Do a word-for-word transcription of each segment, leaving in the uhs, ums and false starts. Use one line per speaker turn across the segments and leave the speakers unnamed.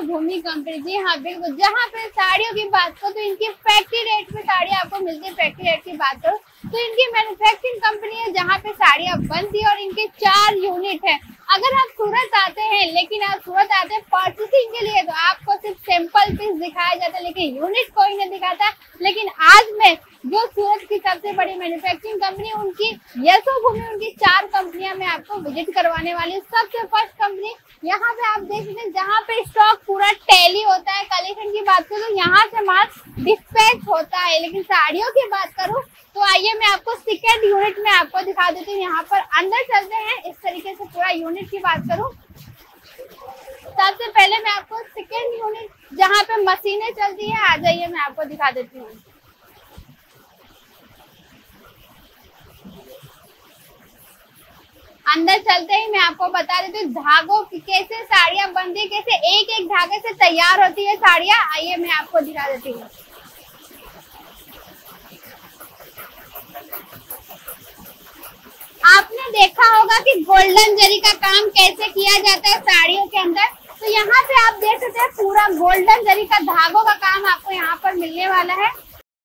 Yashobhoomi company. जी हाँ बिल्कुल, जहाँ पे साड़ियों की बात करो तो इनकी फैक्ट्री रेट में साड़ी आपको मिलती है। फैक्ट्री रेट की बात करो तो इनकी मैन्युफैक्चरिंग कंपनी है जहाँ पे साड़ियाँ बनती है और इनके चार यूनिट है। अगर आप सूरत आते हैं, लेकिन आप सूरत आते हैं परचेसिंग के लिए, तो आपको सिर्फ सैंपल पीस दिखाया जाता है लेकिन यूनिट कोई नहीं दिखाता। लेकिन आज मैं जो सूरत की सबसे बड़ी मैन्युफैक्चरिंग कंपनी उनकी यशोभूमि, उनकी चार कंपनियां मैं आपको विजिट करवाने वाली हूँ। सबसे फर्स्ट कंपनी यहाँ पे आप देख सकते हैं जहाँ पे स्टॉक पूरा टैली होता है। कलेक्शन की बात करूँ तो यहाँ से माल डिस्पैच होता है। लेकिन साड़ियों की बात करूँ तो आइए मैं आपको सेकेंड यूनिट में आपको दिखा देती हूँ। यहाँ पर अंदर चलते हैं। इस तरीके से पूरा यूनिट की बात करूँ, सबसे पहले मैं आपको सेकेंड यूनिट जहाँ पे मशीनें चलती है, आ जाइए मैं आपको दिखा देती हूँ। अंदर चलते ही मैं आपको बता देती हूँ धागों की कैसे साड़ियाँ बनती है, कैसे एक एक धागे से तैयार होती है साड़ियाँ। आइए मैं आपको दिखा देती हूँ। आपने देखा होगा कि गोल्डन जरी का काम कैसे किया जाता है साड़ियों के अंदर, तो यहाँ पे आप देख सकते हैं पूरा गोल्डन जरी का धागों का काम आपको यहाँ पर मिलने वाला है।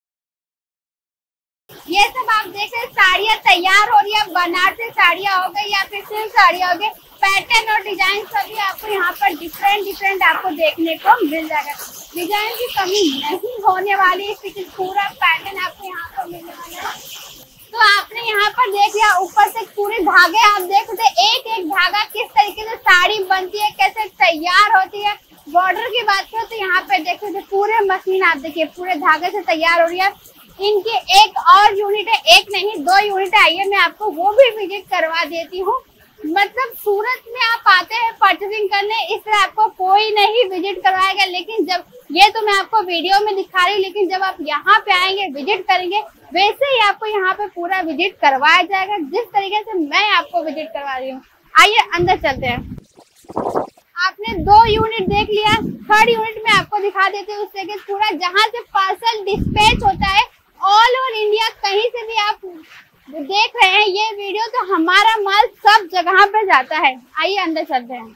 ये सब आप देख रहे हैं साड़ियाँ तैयार हो रही है। बनारसी साड़ियाँ हो गई या फिर सिल्क साड़ियाँ हो गई, पैटर्न और डिजाइन सभी आपको यहाँ पर डिफरेंट डिफरेंट आपको देखने को मिल जाएगा। डिजाइन की कमी नहीं होने वाली है, पूरा पैटर्न आपको यहाँ पर मिलने वाला है। तो आपने यहाँ पर देख लिया ऊपर से पूरे धागे आप देख सकते हैं, एक एक धागा किस तरीके से साड़ी बनती है, कैसे तैयार होती है। बॉर्डर की बात करो तो यहाँ पे देख सकते पूरे मशीन आप देखिए पूरे धागे से तैयार हो रही है। इनकी एक और यूनिट है, एक नहीं दो यूनिट है। आइए मैं आपको वो भी विजिट करवा देती हूँ। मतलब सूरत में आप आते हैं परचेसिंग करने, इस तरह आपको कोई नहीं विजिट करवाएगा। लेकिन जब ये तो मैं आपको वीडियो में दिखा रही हूँ, लेकिन जब आप यहाँ पे आएंगे विजिट करेंगे वैसे ही आपको यहाँ पे पूरा विजिट करवाया जाएगा जिस तरीके से मैं आपको विजिट करवा रही हूँ। आइए अंदर चलते हैं। आपने दो यूनिट देख लिया, थर्ड यूनिट में आपको दिखा देते हैं। उस तरीके से पूरा जहाँ से पार्सल डिस्पैच होता है ऑल ओवर इंडिया, कहीं से भी आप देख रहे हैं ये वीडियो, तो हमारा माल सब जगह पे जाता है। आइए अंदर चलते हैं।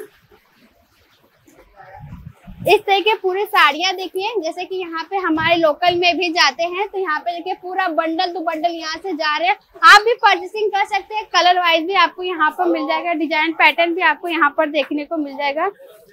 इस तरह के पूरी साड़ियाँ देखिए, जैसे कि यहाँ पे हमारे लोकल में भी जाते हैं, तो यहाँ पे देखिए पूरा बंडल टू बंडल यहाँ से जा रहे हैं। आप भी परचेसिंग कर सकते हैं, कलर वाइज भी आपको यहाँ पर मिल जाएगा, डिजाइन पैटर्न भी आपको यहाँ पर देखने को मिल जाएगा।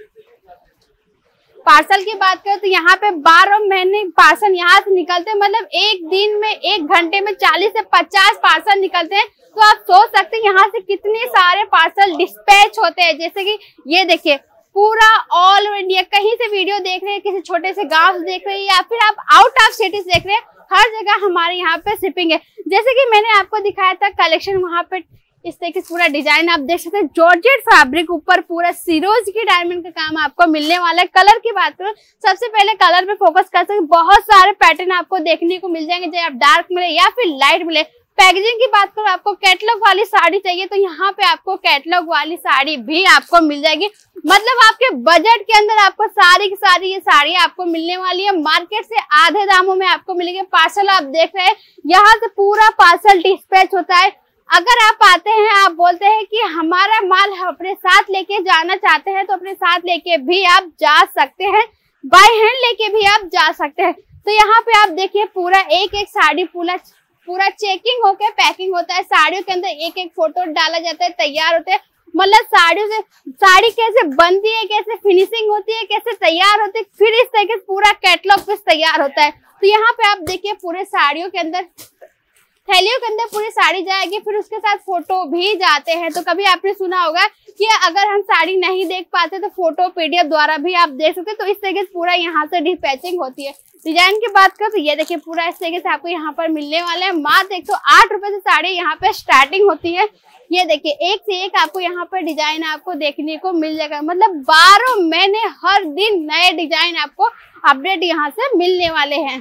पार्सल की बात करें तो यहाँ पे बारह महीने पार्सल यहाँ से निकलते हैं। मतलब एक दिन में एक घंटे में चालीस से पचास पार्सल निकलते हैं। तो आप सोच सकते हैं यहाँ से कितने सारे पार्सल डिस्पैच होते हैं। जैसे कि ये देखिए पूरा ऑल इंडिया, कहीं से वीडियो देख रहे हैं, किसी छोटे से गांव से देख रहे हैं या फिर आप आउट ऑफ सिटीज देख रहे हैं, हर जगह हमारे यहाँ पे शिपिंग है। जैसे कि मैंने आपको दिखाया था कलेक्शन, वहाँ पे इस तरीके से पूरा डिजाइन आप देख सकते हैं। जॉर्जेट फैब्रिक ऊपर पूरा सिरोज की डायमंड का काम आपको मिलने वाला है। कलर की बात करो, सबसे पहले कलर पे फोकस कर सकते, बहुत सारे पैटर्न आपको देखने को मिल जाएंगे, चाहे आप डार्क मिले या फिर लाइट मिले। पैकेजिंग की बात करो, आपको कैटलॉग वाली साड़ी चाहिए तो यहाँ पे आपको कैटलॉग वाली साड़ी भी आपको मिल जाएगी। मतलब आपके बजट के अंदर आपको सारी की सारी ये साड़ी आपको मिलने वाली है। मार्केट से आधे दामों में आपको मिलेंगे। पार्सल आप देख रहे हैं, यहाँ से पूरा पार्सल डिस्पैच होता है। अगर आप आते हैं, आप बोलते हैं कि हमारा माल अपने साथ लेके जाना चाहते हैं, तो अपने साथ लेके भी आप जा सकते हैं, बाय हैंड लेके भी आप जा सकते हैं। तो यहाँ पे आप देखिए पूरा एक एक साड़ी पूरा पूरा चेकिंग होकर पैकिंग होता है। साड़ियों के अंदर एक एक फोटो डाला जाता है, तैयार होते हैं। मतलब साड़ियों से साड़ी कैसे बनती है, कैसे फिनिशिंग होती है, कैसे तैयार होती है, फिर इस तरीके से पूरा कैटलॉग पीस तैयार होता है। तो यहाँ पे आप देखिए पूरे साड़ियों के अंदर, थैलियों के अंदर पूरी साड़ी जाएगी, फिर उसके साथ फोटो भी जाते हैं। तो कभी आपने सुना होगा कि अगर हम साड़ी नहीं देख पाते तो फोटो पीडीएफ द्वारा भी आप देख सकते हैं। तो इस तरीके से पूरा यहाँ से डिस्पैचिंग होती है। डिजाइन की बात करें तो ये देखिए पूरा इस तरीके से आपको यहाँ पर मिलने वाले हैं। मात्र एक सौ आठ रुपए से साड़ी यहाँ पे स्टार्टिंग होती है। ये देखिए एक से एक आपको यहाँ पर डिजाइन आपको देखने को मिल जाएगा। मतलब बारह महीने हर दिन नए डिजाइन आपको अपडेट यहाँ से मिलने वाले हैं।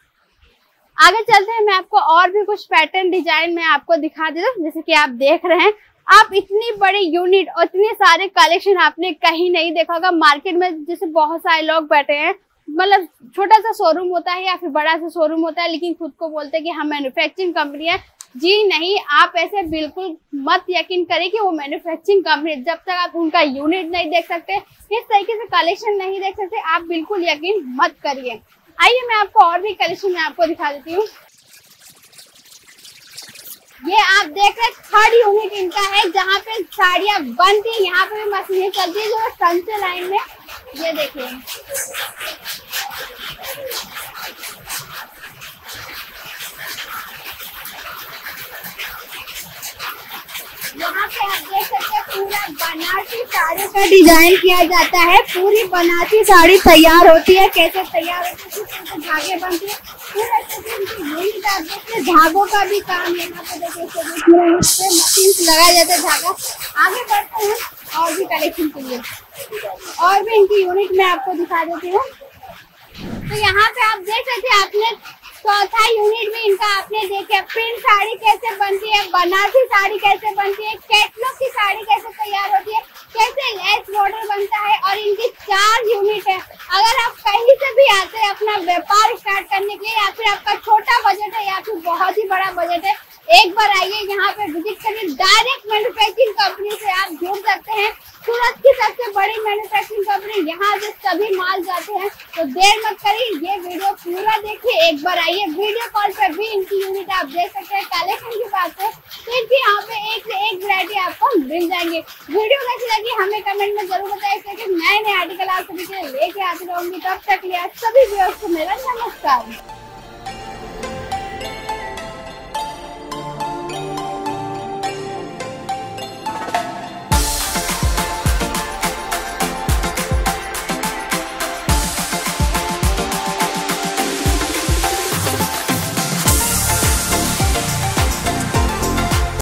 आगे चलते हैं, मैं आपको और भी कुछ पैटर्न डिजाइन में आपको दिखा देता हूँ। जैसे कि आप देख रहे हैं, आप इतनी बड़ी यूनिट और इतने सारे कलेक्शन आपने कहीं नहीं देखा होगा मार्केट में। जैसे बहुत सारे लोग बैठे हैं, मतलब छोटा सा शोरूम होता है या फिर बड़ा सा शोरूम होता है, लेकिन खुद को बोलते हैं कि हम मैन्युफैक्चरिंग कंपनी है। जी नहीं, आप ऐसे बिल्कुल मत यकीन करें कि वो मैन्युफैक्चरिंग कंपनी, जब तक आप उनका यूनिट नहीं देख सकते, इस तरीके से कलेक्शन नहीं देख सकते, आप बिल्कुल यकीन मत करिए। आइए मैं आपको और भी कलेक्शन में आपको दिखा देती हूँ। ये आप देख रहे थर्ड यूनिट इनका है, जहाँ पे साड़ियाँ बनती है, यहाँ पे भी मशीनें चलती है जो संचय लाइन में। ये देखिए, यहाँ पे आप देख सकते हैं पूरा बनारसी साड़ी का डिजाइन किया जाता है। पूरी बनारसी साड़ी तैयार होती है, कैसे तैयार होती है, किस तरह से धागे बनते हैं, पूरा यूनिट आप देखिए। धागों का भी काम यहाँ पे देखिए, मशीन से लगाया जाता है धागा। आगे बढ़ते हैं और भी कलेक्शन के लिए, और भी इनकी यूनिट मैं आपको दिखा देती हूँ। तो यहाँ पे आप देख सकते हैं, आपने चौथा यूनिट में इनका आपने देखे प्रिंट साड़ी कैसे बनती है, बनारसी साड़ी कैसे बनती है, कैटलॉग की साड़ी कैसे तैयार होती है, कैसे लेस बॉर्डर बनता है, और इनकी चार यूनिट है। अगर आप कहीं से भी आते हैं अपना व्यापार स्टार्ट करने के लिए, या फिर आपका छोटा बजट है या फिर बहुत ही बड़ा बजट है, एक बार आइए यहाँ पे विजिट करिए। डायरेक्ट मैन्युफैक्चरिंग कंपनी से आप जुड़ सकते हैं। सूरत की सबसे बड़ी मैन्युफैक्चरिंग कंपनी, यहाँ से सभी माल जाते हैं। तो देर मत करिए, ये वीडियो पूरा देखिए, एक बार आइए। वीडियो कॉल पर भी इनकी यूनिट आप देख सकते हैं। कलेक्शन की बात है तो इनकी यहाँ पे एक से एक वैरायटी आपको मिल जाएंगे। वीडियो कैसी लगी हमें कमेंट में जरूर बताइए, क्योंकि नए नए आर्टिकल आप सभी के लिए लेके आती रहूंगी। तब तक लिया सभी व्यूअर्स को मेरा नमस्कार।